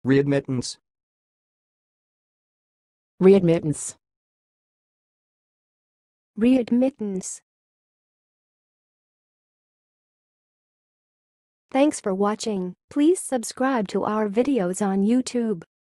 Readmittance. Readmittance. Readmittance. Thanks for watching. Please subscribe to our videos on YouTube.